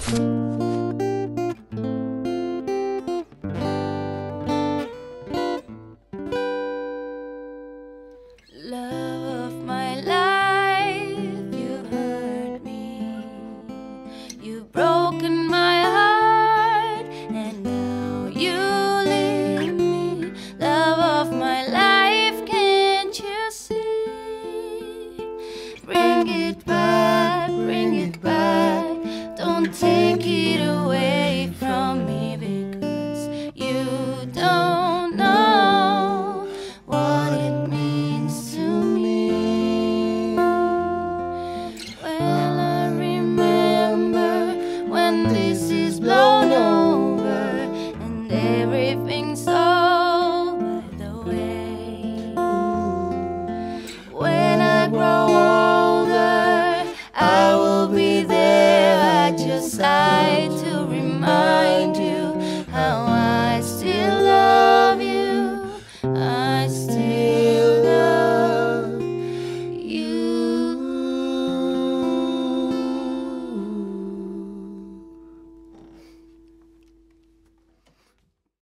Love of my life, you hurt me. You've broken my heart, and now you leave me. Love of my life, can't you see? Bring it back.